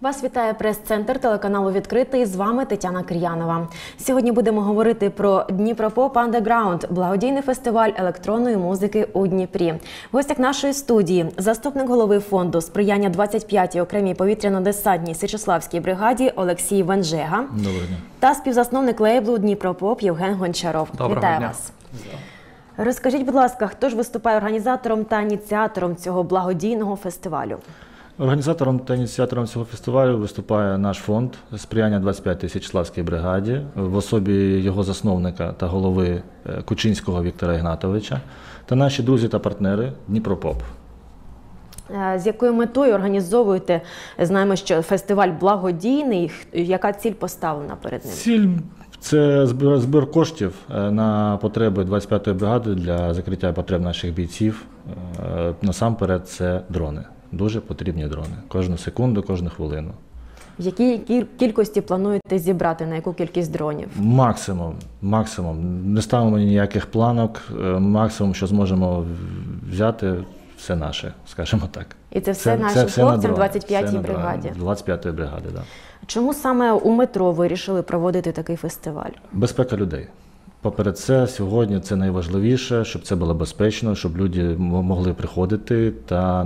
Вас вітає прес-центр телеканалу «Відкритий». З вами Тетяна Кир'янова. Сьогодні будемо говорити про Дніпропоп Андеграунд – благодійний фестиваль електронної музики у Дніпрі. В гостях нашої студії – заступник голови фонду сприяння 25-й окремій повітряно-десантній Січеславській бригаді Олексій Венжега та співзасновник лейблу Дніпропоп Євген Гончаров. Вітаю вас. Розкажіть, будь ласка, хто ж виступає організатором та ініціатором цього благодійного фестивалю? Організатором та ініціатором цього фестивалю виступає наш фонд сприяння 25-й Січеславській бригаді в особі його засновника та голови Кучинського Віктора Ігнатовича та наші друзі та партнери Дніпропоп. З якою метою організовуєте? Знаємо, що фестиваль благодійний. Яка ціль поставлена перед ним? Ціль – це збір коштів на потреби 25-ї бригади для закриття потреб наших бійців. Насамперед це дрони. Дуже потрібні дрони. Кожну секунду, кожну хвилину. В якій кількості плануєте зібрати? На яку кількість дронів? Максимум. Не ставимо ніяких планок. Максимум, що зможемо взяти, все наше, скажімо так. І це все нашим хлопцям 25-й бригаді? 25-ї бригади, так. Чому саме у метро вирішили проводити такий фестиваль? Безпека людей. Поперед це, сьогодні це найважливіше, щоб це було безпечно, щоб люди могли приходити та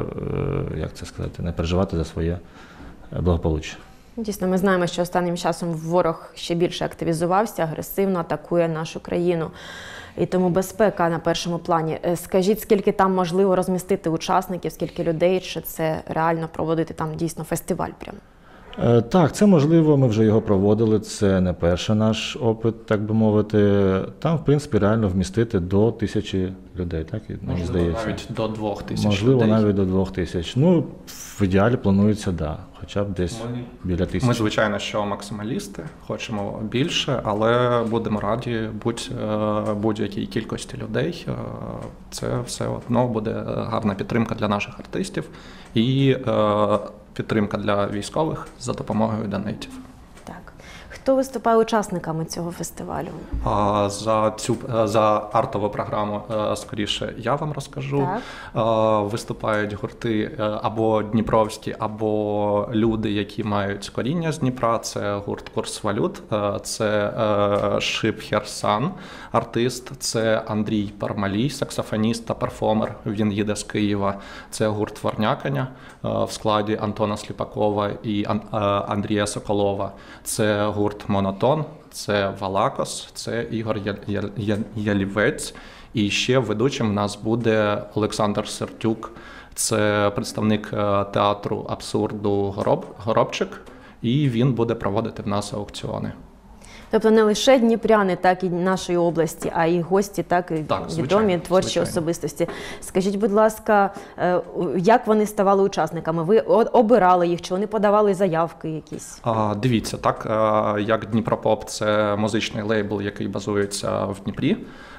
не переживати за своє благополуччя. Дійсно, ми знаємо, що останнім часом ворог ще більше активізувався, агресивно атакує нашу країну. І тому безпека на першому плані. Скажіть, скільки там можливо розмістити учасників, скільки людей, чи це реально проводити там дійсно фестиваль прямо? Так, це можливо, ми вже його проводили, це не перший наш опит, так би мовити. Там, в принципі, реально вмістити до 1000 людей, так, мені здається. Навіть до 2000 Можливо, людей. навіть до 2000. Ну, в ідеалі планується, да, хоча б десь біля 1000. Ми, звичайно, що максималісти, хочемо більше, але будемо раді будь-якій кількості людей. Це все одно буде гарна підтримка для наших артистів і підтримка для військових за допомогою донейтів. Так. Хто виступає учасниками цього фестивалю? За артову програму, скоріше, я вам розкажу. Виступають гурти або дніпровські, або люди, які мають коріння з Дніпра. Це гурт «Курс валют», це Шип Херсан, артист, це Андрій Пармалій, саксофоніст та перформер, він їде з Києва. Це гурт «Варняканя» в складі Антона Сліпакова і Андрія Соколова. Це гурт «Монотон», це Валакос, це Ігор Ялівець. І ще ведучим в нас буде Олександр Сердюк, це представник театру абсурду «Горобчик», і він буде проводити в нас аукціони. Тобто не лише дніпряни, так і нашої області, а й гості, так і відомі творчі особистості. Скажіть, будь ласка, як вони ставали учасниками? Ви обирали їх, чи вони подавали заявки якісь? Дивіться, так, як Дніпропоп – це музичний лейбл, який базується в Дніпрі,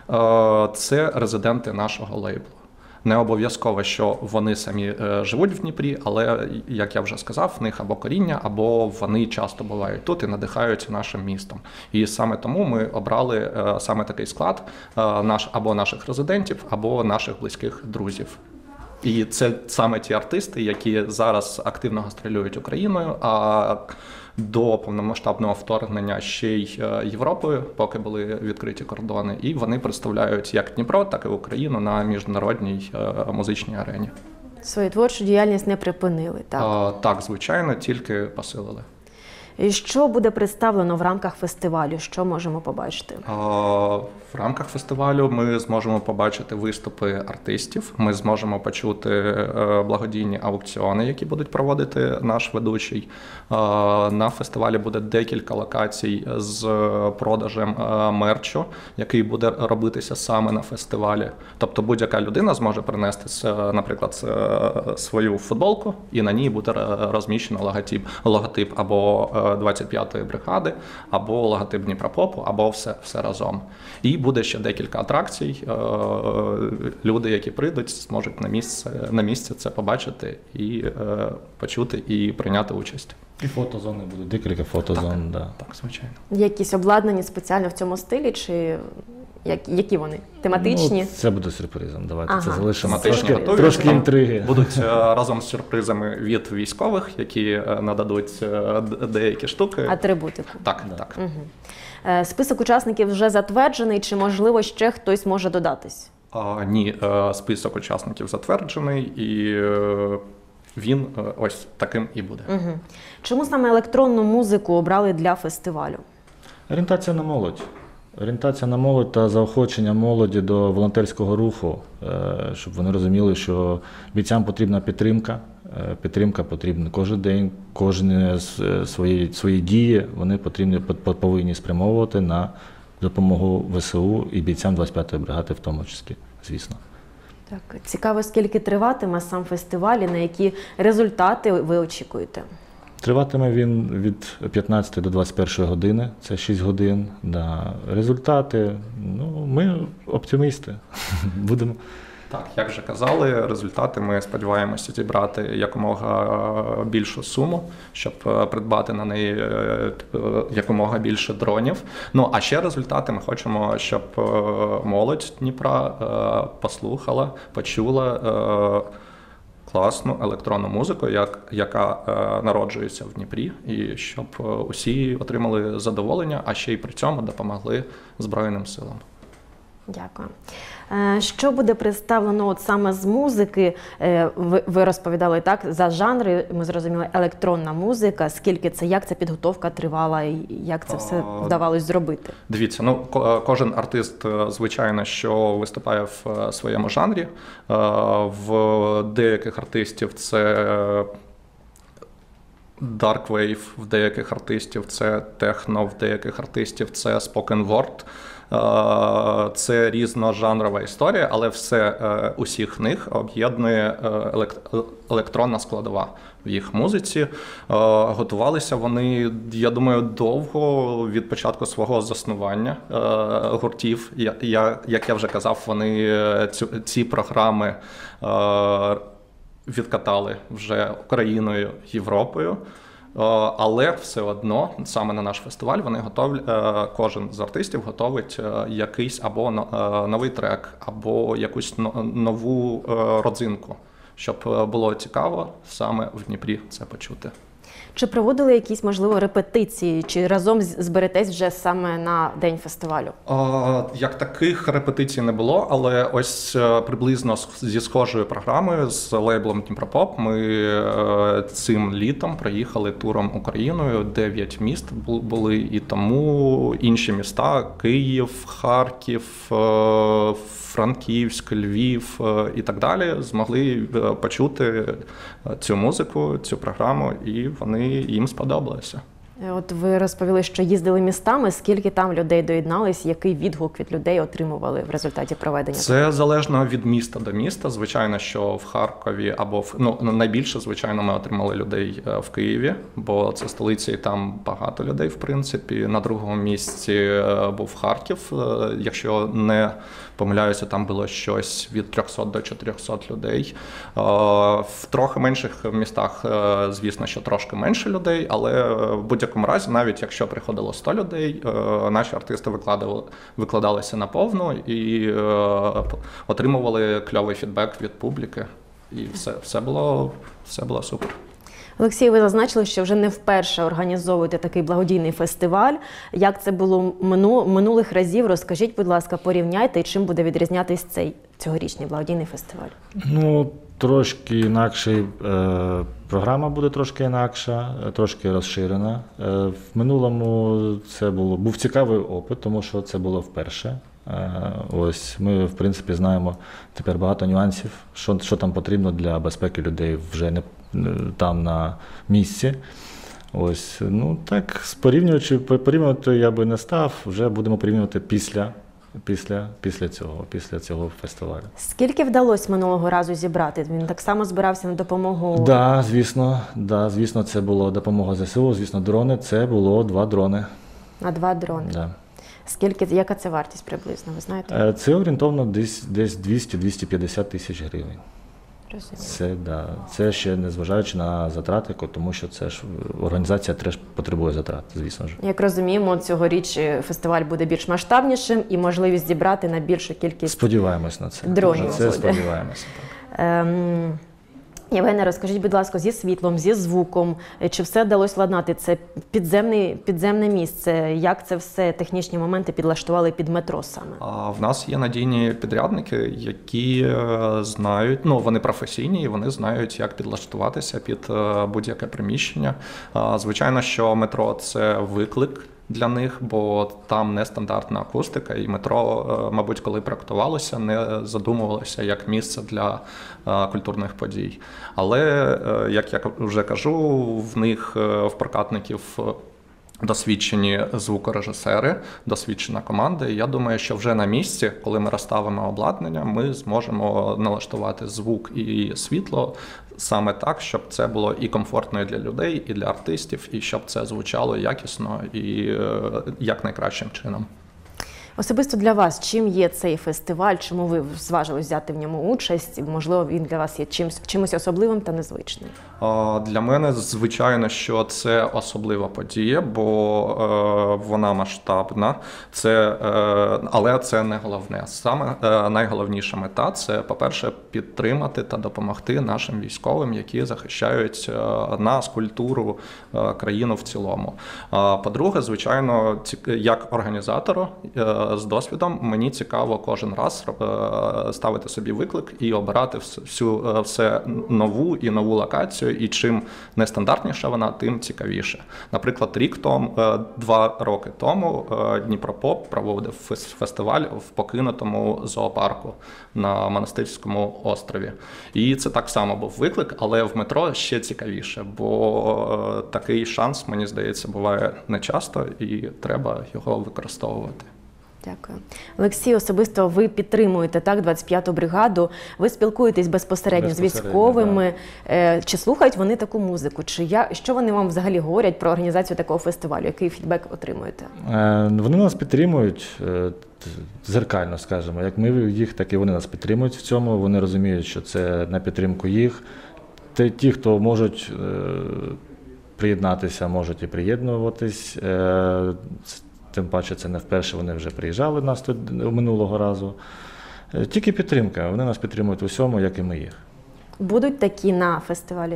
це резиденти нашого лейблу. Не обов'язково, що вони самі живуть в Дніпрі, але, як я вже сказав, в них або коріння, або вони часто бувають тут і надихаються нашим містом. І саме тому ми обрали саме такий склад або наших резидентів, або наших близьких друзів. І це саме ті артисти, які зараз активно гастролюють Україною, а до повномасштабного вторгнення ще й Європою, поки були відкриті кордони. І вони представляють як Дніпро, так і Україну на міжнародній музичній арені. Свою творчу діяльність не припинили, так? Так, звичайно, тільки посилили. І що буде представлено в рамках фестивалю? Що можемо побачити? В рамках фестивалю ми зможемо побачити виступи артистів, ми зможемо почути благодійні аукціони, які будуть проводити наш ведучий. На фестивалі буде декілька локацій з продажем мерчу, який буде робитися саме на фестивалі. Тобто будь-яка людина зможе принести, наприклад, свою футболку, і на ній буде розміщено логотип або 25-ї бригади, або логотип Дніпропопу, або все разом. І буде ще декілька атракцій. Люди, які прийдуть, зможуть на місці це побачити і почути, і прийняти участь. І фотозони будуть, декілька фотозон. Так, звичайно. Якісь обладнані спеціально в цьому стилі, чи Які вони? Тематичні? Ну, це буде сюрпризом. Давайте Ага. це залишимо. Тематичні готові. Трошки інтриги. Будуть разом з сюрпризами від військових, які нададуть деякі штуки. Атрибутику. Так, так. Список учасників вже затверджений, чи, можливо, ще хтось може додатись? Ні, список учасників затверджений, і він ось таким і буде. Чому саме електронну музику обрали для фестивалю? Орієнтація на молодь. Орієнтація на молодь та заохочення молоді до волонтерського руху, щоб вони розуміли, що бійцям потрібна підтримка. Підтримка потрібна кожен день, кожні свої дії вони повинні спрямовувати на допомогу ВСУ і бійцям 25-ї бригади в тому числі, звісно. Так, цікаво, скільки триватиме сам фестиваль і на які результати ви очікуєте? Триватиме він від 15 до 21 години, це 6 годин. Да. Результати, ну, ми оптимісти, будемо. Так, як вже казали, результати ми сподіваємося зібрати якомога більшу суму, щоб придбати на неї якомога більше дронів. Ну, а ще результати ми хочемо, щоб молодь Дніпра послухала, почула класну електронну музику, яка народжується в Дніпрі, і щоб усі отримали задоволення, а ще й при цьому допомогли Збройним силам. Дякую. Що буде представлено от саме з музики? Ви розповідали так, за жанри, ми зрозуміли, електронна музика, скільки це, як ця підготовка тривала і як це все вдавалось зробити? Дивіться, ну кожен артист, звичайно, що виступає в своєму жанрі. В деяких артистів це Dark Wave, в деяких артистів це техно, в деяких артистів це spoken word. Це різножанрова історія, але усіх них об'єднує електронна складова в їх музиці. Готувалися вони, я думаю, довго від початку свого заснування гуртів. Як я вже казав, вони ці програми відкатали вже Україною, Європою. Але все одно, саме на наш фестиваль, вони готові, кожен з артистів готовить якийсь або новий трек, або якусь нову родзинку, щоб було цікаво саме в Дніпрі це почути. Чи проводили якісь, можливо, репетиції, чи разом зберетесь вже саме на день фестивалю? Як таких репетицій не було, але ось приблизно зі схожою програмою, з лейблом Дніпропоп, ми цим літом проїхали туром Україною, 9 міст були, і тому інші міста – Київ, Харків, Франківськ, Львів і так далі – змогли почути цю музику, цю програму, і їм сподобалося. От ви розповіли, що їздили містами. Скільки там людей доєднались, який відгук від людей отримували в результаті проведення? Це залежно від міста до міста. Звичайно, що в Харкові або найбільше, звичайно, ми отримали людей в Києві, бо це столиця і там багато людей, в принципі. На другому місці був Харків. Якщо не помиляюся, там було щось від 300 до 400 людей. В трохи менших містах, звісно, що трошки менше людей, але в будь-якому разі, навіть якщо приходило 100 людей, наші артисти викладалися наповну і отримували кльовий фідбек від публіки. І все було супер. Олексій, ви зазначили, що вже не вперше організовуєте такий благодійний фестиваль. Як це було минулих разів? Розкажіть, будь ласка, порівняйте, і чим буде відрізнятись цей цьогорічний благодійний фестиваль? Ну, трошки інакший, програма буде трошки інакша, трошки розширена. В минулому це був цікавий опит, тому що це було вперше. Ось ми, в принципі, знаємо тепер багато нюансів, що там потрібно для безпеки людей вже не там на місці. Ось, ну так, порівнювати я би не став, вже будемо порівнювати після цього фестивалю. Скільки вдалося минулого разу зібрати? Він так само збирався на допомогу? Да, звісно, це була допомога ЗСУ, звісно, дрони, це було 2 дрони. На 2 дрони? Да. Яка це вартість приблизно, ви знаєте? Це орієнтовно десь 200-250 тисяч гривень. Це ще незважаючи на затрати, тому що це ж організація теж потребує затрат, звісно ж. Як розуміємо, цьогоріч фестиваль буде більш масштабнішим і можливість зібрати на більшу кількість Сподіваємось на це. дронів. Це сподіваємося. Євгене, розкажіть, будь ласка, зі світлом, зі звуком, чи все вдалося владнати? Це підземне місце, як це все, технічні моменти підлаштували під метро саме? В нас є надійні підрядники, які знають, вони професійні і вони знають, як підлаштуватися під будь-яке приміщення. Звичайно, що метро – це виклик для них, бо там нестандартна акустика, і метро, мабуть, коли проектувалося, не задумувалося як місце для культурних подій. Але, як я вже кажу, в них, в прокатників, досвідчені звукорежисери, досвідчена команда. І я думаю, що вже на місці, коли ми розставимо обладнання, ми зможемо налаштувати звук і світло саме так, щоб це було і комфортно для людей, і для артистів, і щоб це звучало якісно і якнайкращим чином. Особисто для вас, чим є цей фестиваль, чому ви зважились взяти в ньому участь? Можливо, він для вас є чимось особливим та незвичним? Для мене, звичайно, що це особлива подія, бо вона масштабна, але це не головне. Саме найголовніша мета – це, по-перше, підтримати та допомогти нашим військовим, які захищають нас, культуру, країну в цілому. По-друге, звичайно, як організатору, з досвідом мені цікаво кожен раз ставити собі виклик і обирати все нову і нову локацію, і чим нестандартніша вона, тим цікавіше. Наприклад, 2 роки тому Дніпропоп проводив фестиваль в покинутому зоопарку на Монастирському острові. І це так само був виклик, але в метро ще цікавіше, бо такий шанс, мені здається, буває нечасто і треба його використовувати. Дякую. Олексій, особисто ви підтримуєте 25-ту бригаду, ви спілкуєтесь безпосередньо з військовими. Да. Чи слухають вони таку музику? Що вони вам взагалі говорять про організацію такого фестивалю? Який фідбек отримуєте? Вони нас підтримують дзеркально, скажімо. Як ми їх, так і вони нас підтримують в цьому. Вони розуміють, що це на підтримку їх. Ті, хто можуть приєднатися, можуть і приєднуватись. Тим паче це не вперше, вони вже приїжджали нас тут минулого разу. Тільки підтримка, вони нас підтримують в усьому, як і ми їх. Будуть такі на фестивалі?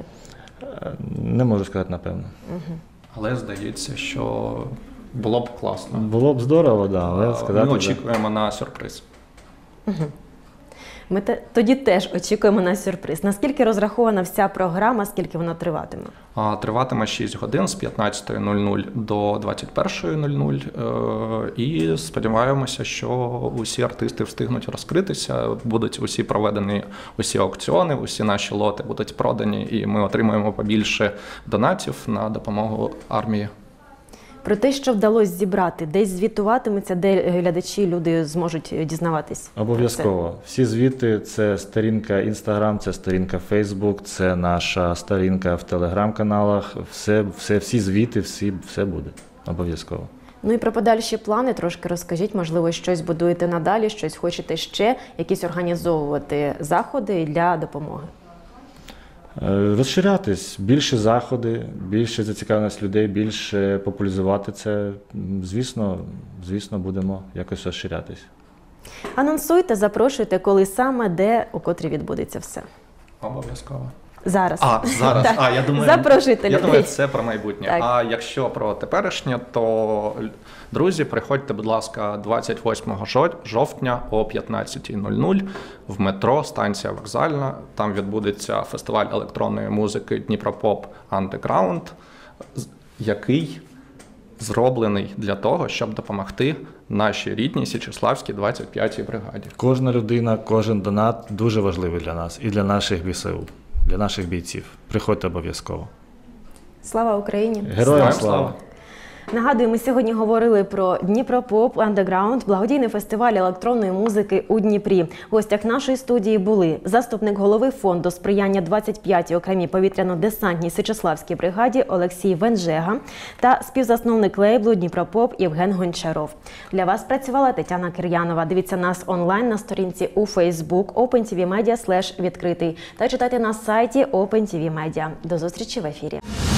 Не можу сказати, напевно. Угу. Але здається, що було б класно. Було б здорово, да, але сказати... Ми очікуємо на сюрприз. Угу. Ми тоді теж очікуємо на сюрприз. Наскільки розрахована вся програма, скільки вона триватиме? Триватиме 6 годин з 15:00 до 21:00. І сподіваємося, що усі артисти встигнуть розкритися, будуть усі проведені, усі аукціони, усі наші лоти будуть продані, і ми отримаємо побільше донатів на допомогу армії. Про те, що вдалося зібрати, десь звітуватиметься, де глядачі, люди зможуть дізнаватись? Обов'язково. Всі звіти – це сторінка Instagram, це сторінка Facebook, це наша сторінка в Telegram-каналах. Всі звіти, все буде. Обов'язково. Ну і про подальші плани трошки розкажіть. Можливо, щось будуєте надалі, щось хочете ще, якісь організовувати заходи для допомоги? Розширятись, більше заходи, більше зацікавленість людей, більше популяризувати це. Звісно, будемо якось розширятись. Анонсуйте, запрошуйте, коли саме, де, у котрій відбудеться все. Обов'язково. Зараз. Зараз. Так. Я думаю, запрошуйте людей. Я думаю, це про майбутнє. Так. А якщо про теперішнє, то, друзі, приходьте, будь ласка, 28 жовтня о 15:00 в метро, станція Вокзальна. Там відбудеться фестиваль електронної музики Дніпропоп Underground, який зроблений для того, щоб допомогти нашій рідній Січеславській 25-й бригаді. Кожна людина, кожен донат дуже важливий для нас і для наших ВСУ. Для наших бійців. Приходьте обов'язково. Слава Україні! Героям слава! Нагадую, ми сьогодні говорили про Дніпропоп Андеграунд, благодійний фестиваль електронної музики у Дніпрі. В гостях нашої студії були заступник голови фонду сприяння 25-й окремій повітряно-десантній Січеславській бригаді Олексій Венжега та співзасновник лейблу Дніпропоп Євген Гончаров. Для вас працювала Тетяна Кир'янова. Дивіться нас онлайн на сторінці у Facebook OpenTV Media /відкритий та читайте на сайті OpenTV Media. До зустрічі в ефірі.